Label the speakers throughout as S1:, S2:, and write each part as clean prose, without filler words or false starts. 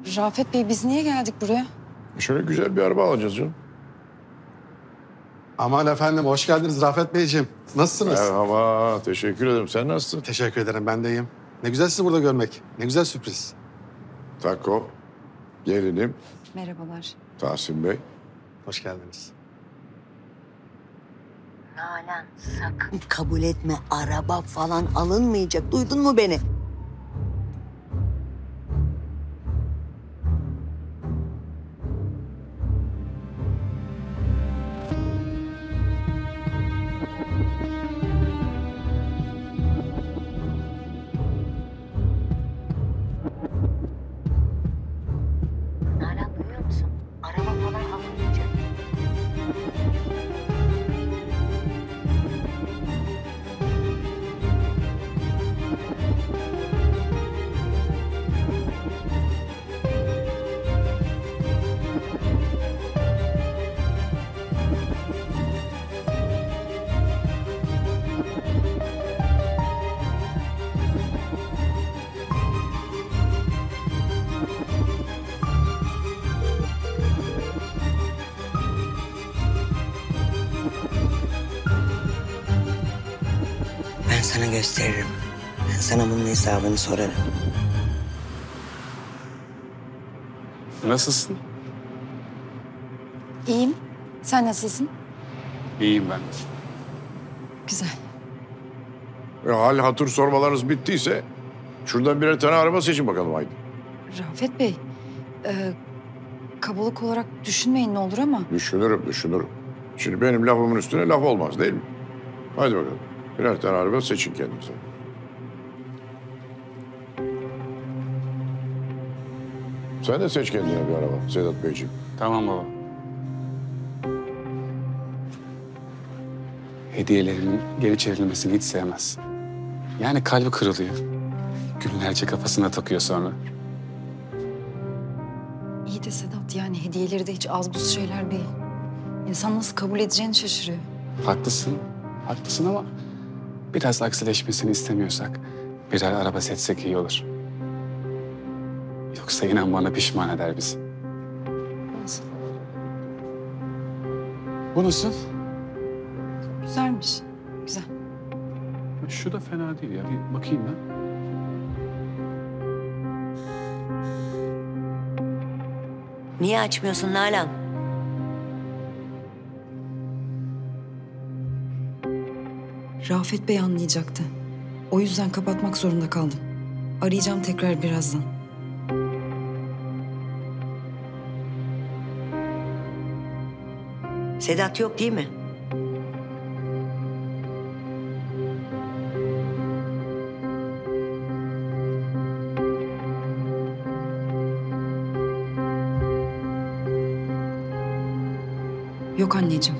S1: Rafet Bey biz niye geldik buraya?
S2: Şöyle güzel bir araba alacağız canım.
S3: Aman efendim, hoş geldiniz Rafet Beyciğim. Nasılsınız?
S2: Merhaba, teşekkür ederim. Sen nasılsın?
S3: Teşekkür ederim, ben de iyiyim. Ne güzel sizi burada görmek. Ne güzel sürpriz.
S2: Tako, gelinim,
S1: Merhabalar.
S2: Tahsin Bey.
S3: Hoş geldiniz.
S4: Nalan sakın kabul etme. Araba falan alınmayacak. Duydun mu beni? Nalan duyuyor musun? Araba falan alınmayacak. Ben sana gösteririm. Ben sana bunun hesabını sorarım.
S5: Nasılsın?
S1: İyiyim. Sen nasılsın?
S5: İyiyim ben.
S1: Güzel.
S2: Hal hatır sormalarınız bittiyse şuradan birer tane araba seçin bakalım haydi.
S1: Rafet Bey, kabalık olarak düşünmeyin ne olur ama...
S2: Düşünürüm. Şimdi benim lafımın üstüne laf olmaz değil mi? Haydi bakalım. Birer tane araba seçin kendinize. Sen de seç kendine bir araba Sedat Beyciğim.
S5: Tamam baba. Hediyelerimin geri çevrilmesini hiç sevmez. Yani kalbi kırılıyor. Günlerce kafasına takıyor sonra.
S1: İyi de Sedat yani hediyeleri de hiç az buz şeyler değil. İnsan nasıl kabul edeceğini şaşırıyor.
S5: Haklısın ama biraz aksileşmesini istemiyorsak birer araba seçsek iyi olur. Yoksa inan bana pişman eder bizi.
S1: Nasıl?
S5: Bu nasıl?
S1: Güzelmiş. Güzel.
S5: Şu da fena değil ya. Bir bakayım ben.
S4: Niye açmıyorsun Nalan?
S1: Rafet Bey anlayacaktı. O yüzden kapatmak zorunda kaldım. Arayacağım tekrar birazdan.
S4: Sedat yok değil mi?
S1: Yok anneciğim.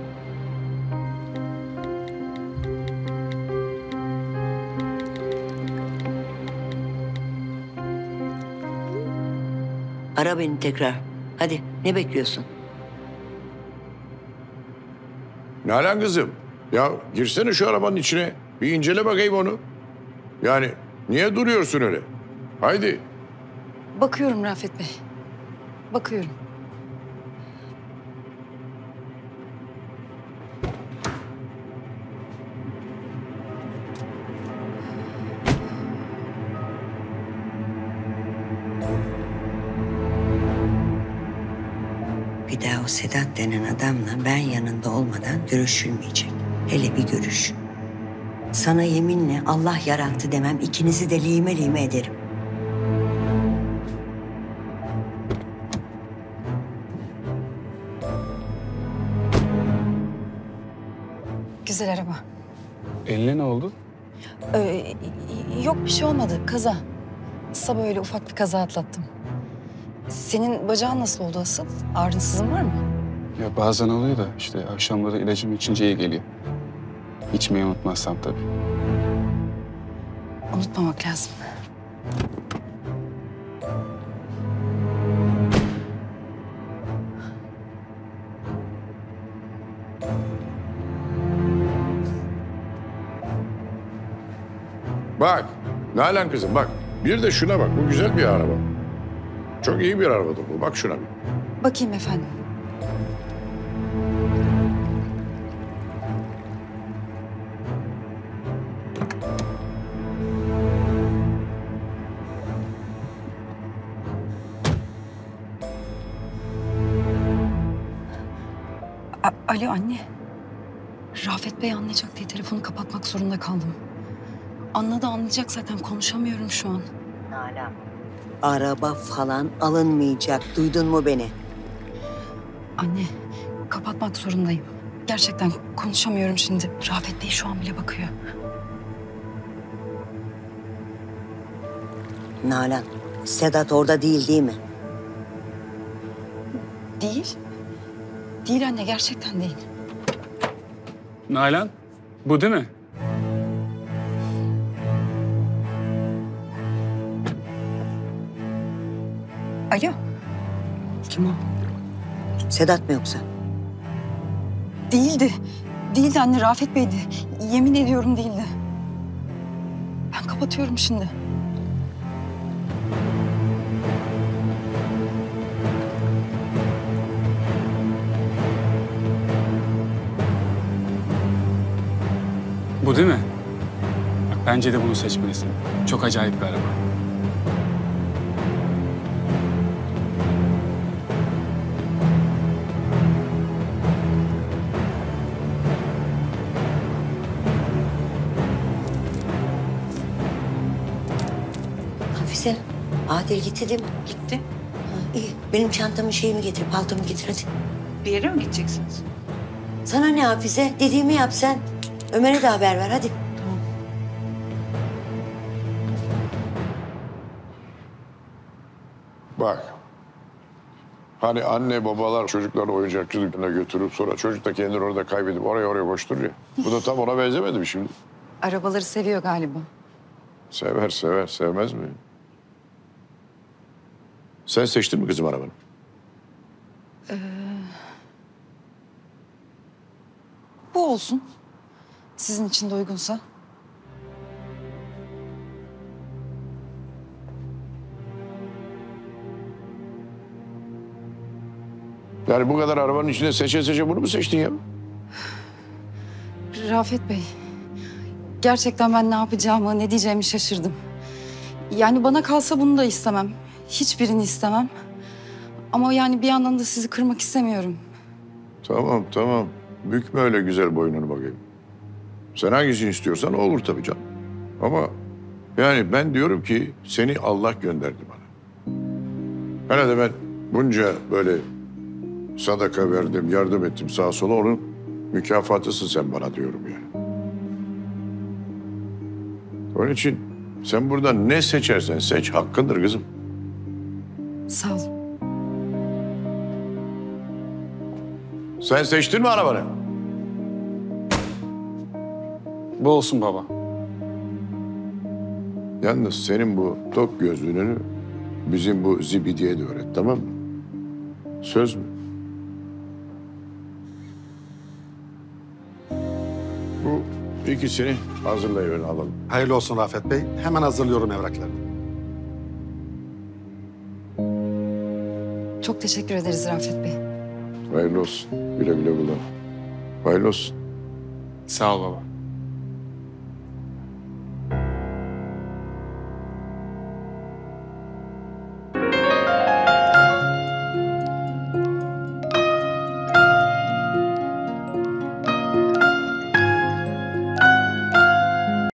S4: Ara beni tekrar. Hadi ne bekliyorsun?
S2: Nalan kızım, ya girsene şu arabanın içine. Bir incele bakayım onu. Yani niye duruyorsun öyle? Haydi.
S1: Bakıyorum Rafet Bey. Bakıyorum.
S4: Bir daha o Sedat denen adamla ben yanında olmadan görüşülmeyecek. Hele bir görüş. Sana yeminle Allah yarattı demem, ikinizi de lime lime ederim.
S1: Güzel araba.
S5: Eline ne oldu?
S1: Yok bir şey olmadı. Kaza. Sabah öyle ufak bir kaza atlattım. Senin bacağın nasıl oldu asıl? Ağrınsızın var mı?
S5: Ya bazen oluyor da işte akşamları ilacım içince iyi geliyor. İçmeyi unutmazsam tabii.
S1: Unutmamak lazım.
S2: Bak Nalan kızım bak. Bir de şuna bak. Bu güzel bir araba. Çok iyi bir arabadır bu. Bak şuna bir.
S1: Bakayım efendim. Alo anne. Rafet Bey anlayacak diye telefonu kapatmak zorunda kaldım. Anladı, anlayacak zaten, konuşamıyorum şu an.
S4: Nalan. Araba falan alınmayacak. Duydun mu beni?
S1: Anne, kapatmak zorundayım. Gerçekten konuşamıyorum şimdi. Rafet Bey şu an bile bakıyor.
S4: Nalan, Sedat orada değil mi?
S1: Değil. Değil anne, gerçekten değil.
S5: Nalan, bu değil mi?
S1: Alo,
S4: Kim o? Sedat mı yoksa?
S1: değildi. Değildi anne, Rafet Bey'di. Yemin ediyorum değildi. Ben kapatıyorum şimdi.
S5: Bu değil mi? Bak, bence de bunu seçmelisin. Çok acayip bir araba.
S4: Hafize, Adil gitti değil mi?
S6: Gitti.
S4: Ha, iyi. Benim çantamı, şeyimi getir, paltomu getir hadi.
S6: Bir yere mi gideceksiniz?
S4: Sana ne Hafize? Dediğimi yap sen. Ömer'e de haber ver hadi.
S2: Bak. Hani anne babalar çocuklarını oyuncakçı dükkanına götürüp sonra çocuk da kendini orada kaybedip oraya koşturuyor. Bu da tam ona benzemedi mi şimdi?
S1: Arabaları seviyor galiba.
S2: Sever sever, sevmez mi? Sen seçtin mi kızım arabanı?
S1: Bu olsun. Sizin için de uygunsa.
S2: Yani bu kadar arabanın içinde seçe seçe bunu mu seçtin ya?
S1: Rafet Bey, gerçekten ben ne yapacağımı, ne diyeceğimi şaşırdım. Yani bana kalsa bunu da istemem. Hiçbirini istemem. Ama yani bir yandan da sizi kırmak istemiyorum.
S2: Tamam tamam. Bükme öyle güzel boynunu bakayım. Sen hangisini istiyorsan o olur tabii canım. Ama yani ben diyorum ki seni Allah gönderdi bana. Herhalde ben bunca böyle sadaka verdim, yardım ettim sağa sola, onun mükafatısın sen bana diyorum yani. Onun için sen buradan ne seçersen seç, hakkındır kızım.
S1: Sağ olun.
S2: Sen seçtin mi arabanı?
S5: Bu olsun baba.
S2: Yalnız senin bu tok gözlüğünü bizim bu zibidiye de öğret, tamam mı? Söz mü? Bu ikisini hazırlayıverin, alalım.
S3: Hayırlı olsun Rafet Bey. Hemen hazırlıyorum evraklarını.
S1: Çok teşekkür ederiz Rafet Bey.
S2: Hayırlı olsun. Güle güle kullan. Hayırlı olsun.
S5: Sağ ol baba.